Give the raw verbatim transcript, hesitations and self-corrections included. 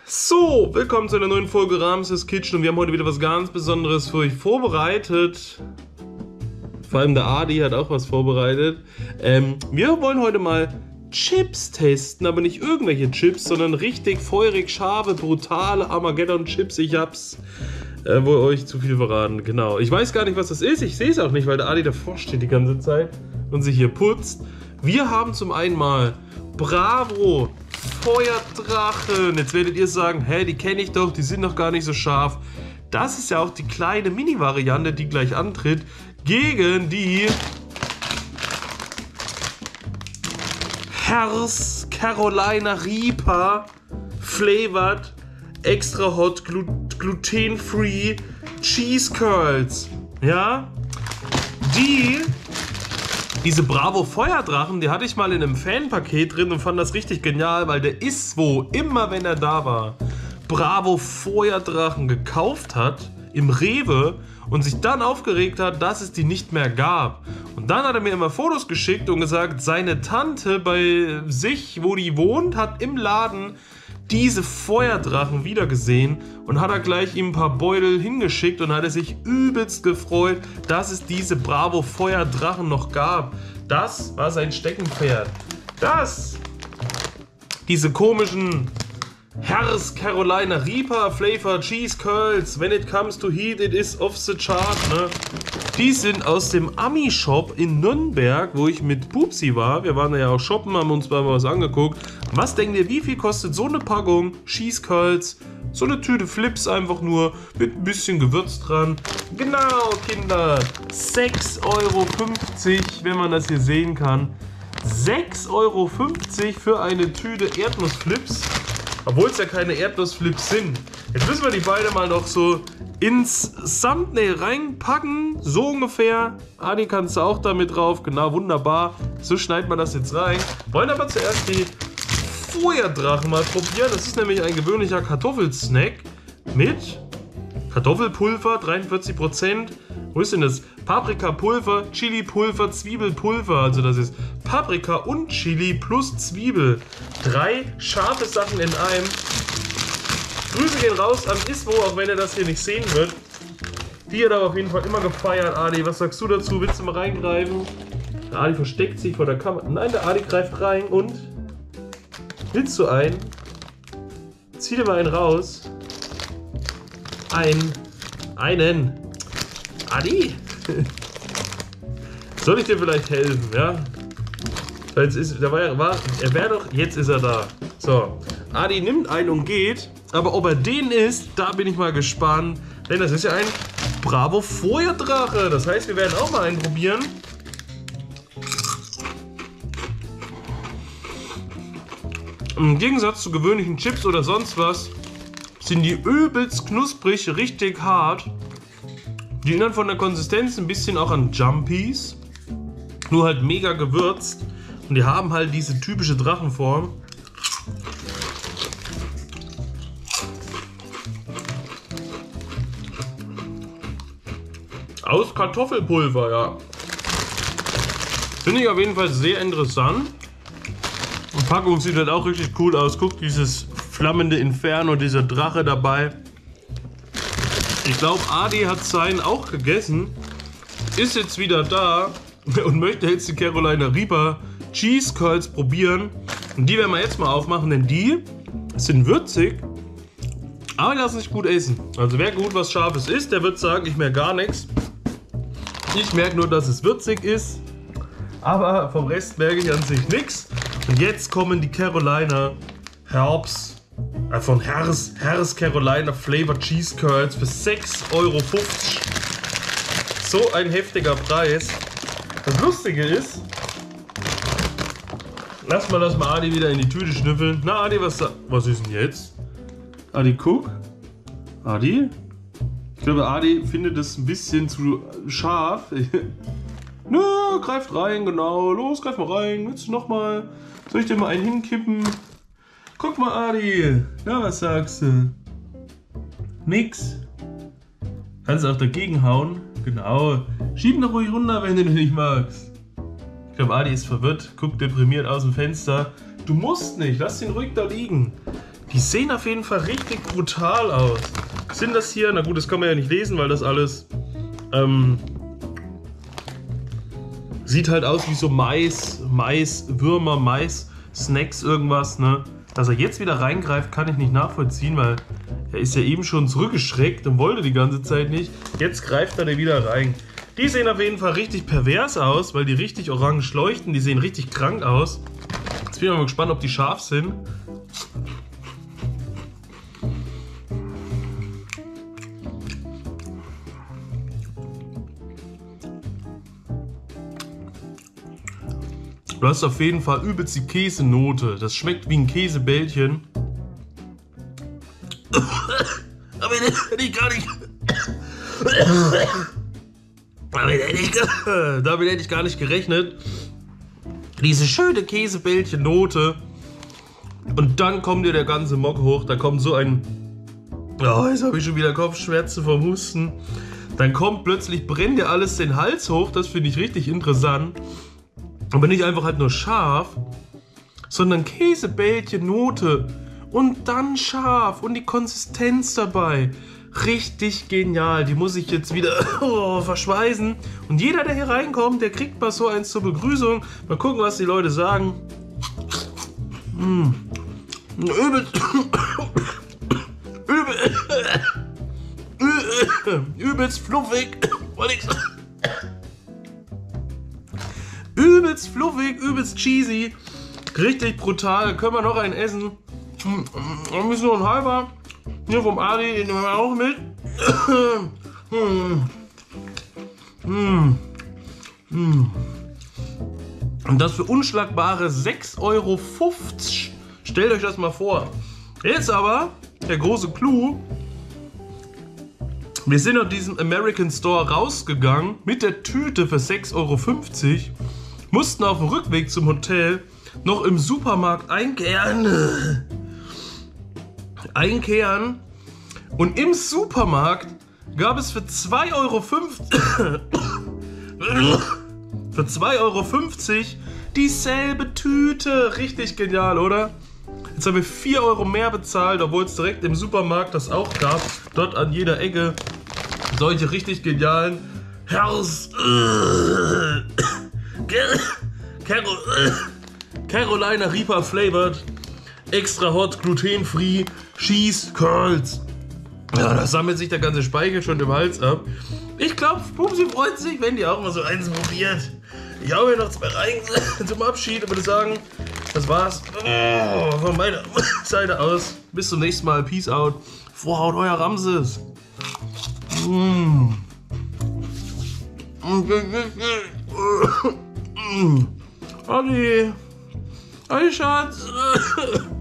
So, willkommen zu einer neuen Folge Ramses Kitchen und wir haben heute wieder was ganz Besonderes für euch vorbereitet. Vor allem der Adi hat auch was vorbereitet. Ähm, wir wollen heute mal Chips testen, aber nicht irgendwelche Chips, sondern richtig feurig, scharfe, brutale Armageddon-Chips. Ich hab's äh, wohl euch zu viel verraten, genau. Ich weiß gar nicht, was das ist, ich sehe es auch nicht, weil der Adi davor steht die ganze Zeit und sich hier putzt. Wir haben zum einen mal Bravo Feuerdrachen. Jetzt werdet ihr sagen, hä, die kenne ich doch, die sind doch gar nicht so scharf. Das ist ja auch die kleine Mini-Variante, die gleich antritt, gegen die Herz Carolina Reaper Flavored Extra Hot Glu Gluten-Free Cheese Curls. Ja, die Diese Bravo Feuerdrachen, die hatte ich mal in einem Fanpaket drin und fand das richtig genial, weil der Iswo, immer wenn er da war, Bravo Feuerdrachen gekauft hat im Rewe und sich dann aufgeregt hat, dass es die nicht mehr gab. Und dann hat er mir immer Fotos geschickt und gesagt, seine Tante bei sich, wo die wohnt, hat im Laden diese Feuerdrachen wieder gesehen und hat er gleich ihm ein paar Beutel hingeschickt und hat er sich übelst gefreut, dass es diese Bravo Feuerdrachen noch gab. Das war sein Steckenpferd. Das, diese komischen Herz Carolina Reaper Flavor Cheese Curls, when it comes to heat, it is off the chart, ne? Die sind aus dem Ami-Shop in Nürnberg, wo ich mit Pupsi war. Wir waren da ja auch shoppen, haben uns mal was angeguckt. Was denkt ihr, wie viel kostet so eine Packung Cheese Curls? So eine Tüte Flips einfach nur mit ein bisschen Gewürz dran. Genau, Kinder, sechs Euro fünfzig, wenn man das hier sehen kann. sechs Euro fünfzig für eine Tüte Erdnussflips. Obwohl es ja keine Erdnussflips sind. Jetzt müssen wir die beide mal noch so ins Thumbnail reinpacken. So ungefähr. Adi kannst du auch damit drauf. Genau, wunderbar. So schneidet man das jetzt rein. Wollen aber zuerst die Feuerdrachen mal probieren. Das ist nämlich ein gewöhnlicher Kartoffelsnack mit Kartoffelpulver, dreiundvierzig Prozent. Wo ist denn das? Paprikapulver, Chilipulver, Zwiebelpulver. Also das ist Paprika und Chili plus Zwiebel. Drei scharfe Sachen in einem. Grüße gehen raus an Iswo, auch wenn er das hier nicht sehen wird. Die hat aber auf jeden Fall immer gefeiert. Adi, was sagst du dazu? Willst du mal reingreifen? Der Adi versteckt sich vor der Kamera. Nein, der Adi greift rein und... Willst du einen? Zieh dir mal einen raus. Ein. Einen. Adi? Soll ich dir vielleicht helfen, ja? Weil es ist, der war, war, er wäre doch, jetzt ist er da. So, Adi nimmt einen und geht, aber ob er den ist, da bin ich mal gespannt. Denn das ist ja ein Bravo Feuerdrache. Das heißt, wir werden auch mal einen probieren. Im Gegensatz zu gewöhnlichen Chips oder sonst was, sind die übelst knusprig, richtig hart. Die erinnern von der Konsistenz ein bisschen auch an Jumpies, nur halt mega gewürzt. Und die haben halt diese typische Drachenform. Aus Kartoffelpulver, ja. Finde ich auf jeden Fall sehr interessant. Die Packung sieht halt auch richtig cool aus. Guckt, dieses flammende Inferno, dieser Drache dabei. Ich glaube, Adi hat seinen auch gegessen, ist jetzt wieder da und möchte jetzt die Carolina Reaper Cheese Curls probieren. Und die werden wir jetzt mal aufmachen, denn die sind würzig, aber die lassen sich gut essen. Also wer gut was Scharfes isst, der wird sagen, ich merke gar nichts. Ich merke nur, dass es würzig ist, aber vom Rest merke ich an sich nichts. Und jetzt kommen die Carolina Herbs. Von Herz, Herz Carolina Flavor Cheese Curls für sechs Euro fünfzig. So ein heftiger Preis. Das Lustige ist, lass mal das mal Adi wieder in die Tüte schnüffeln. Na Adi, was, was ist denn jetzt? Adi, guck. Adi? Ich glaube, Adi findet es ein bisschen zu scharf. Nö, greift rein, genau. Los, greif mal rein. Willst du nochmal? Soll ich dir mal einen hinkippen? Guck mal, Adi. Na, was sagst du? Nix. Kannst du auch dagegen hauen? Genau. Schieb noch ruhig runter, wenn du den nicht magst. Ich glaube, Adi ist verwirrt. Guckt deprimiert aus dem Fenster. Du musst nicht. Lass den ruhig da liegen. Die sehen auf jeden Fall richtig brutal aus. Sind das hier? Na gut, das kann man ja nicht lesen, weil das alles ähm, sieht halt aus wie so Mais, Mais, Würmer, Mais, Snacks, irgendwas, ne? Dass er jetzt wieder reingreift, kann ich nicht nachvollziehen, weil er ist ja eben schon zurückgeschreckt und wollte die ganze Zeit nicht. Jetzt greift er da wieder rein. Die sehen auf jeden Fall richtig pervers aus, weil die richtig orange leuchten. Die sehen richtig krank aus. Jetzt bin ich mal gespannt, ob die scharf sind. Du hast auf jeden Fall übelst die Käsenote. Das schmeckt wie ein Käsebällchen. Aber das hätte ich gar nicht... Damit hätte ich, damit hätte ich gar nicht gerechnet. Diese schöne Käsebällchen-Note. Und dann kommt dir der ganze Mock hoch. Da kommt so ein... Oh, jetzt habe ich schon wieder Kopfschmerzen vom Husten. Dann kommt plötzlich, brennt dir alles den Hals hoch. Das finde ich richtig interessant. Aber nicht einfach halt nur scharf, sondern Käsebällchen-Note und dann scharf und die Konsistenz dabei. Richtig genial. Die muss ich jetzt wieder oh, verschweißen. Und jeder, der hier reinkommt, der kriegt mal so eins zur Begrüßung. Mal gucken, was die Leute sagen. Mmh. Übelst, übelst, übelst fluffig. Übelst fluffig, übelst cheesy. Richtig brutal. Können wir noch einen essen? Ein bisschen nur ein halber. Hier vom Adi, den nehmen wir auch mit. Und das für unschlagbare sechs Euro fünfzig. Stellt euch das mal vor. Jetzt aber der große Clou. Wir sind aus diesem American Store rausgegangen mit der Tüte für sechs Euro fünfzig. Mussten auf dem Rückweg zum Hotel noch im Supermarkt einkehren. Einkehren. Und im Supermarkt gab es für zwei Euro fünfzig für zwei Euro fünfzig dieselbe Tüte. Richtig genial, oder? Jetzt haben wir vier Euro mehr bezahlt, obwohl es direkt im Supermarkt das auch gab. Dort an jeder Ecke solche richtig genialen Herz. Carol, Carolina Reaper flavored, extra hot, gluten-free, Cheese Curls. Ja, da sammelt sich der ganze Speichel schon im Hals ab. Ich glaube, Pupsi freut sich, wenn die auch mal so eins probiert. Ich hau mir noch zwei rein zum Abschied und würde sagen, das war's oh, von meiner Seite aus. Bis zum nächsten Mal. Peace out. Vorhaut, euer Ramses. Mm. Adi. Adi, Schatz.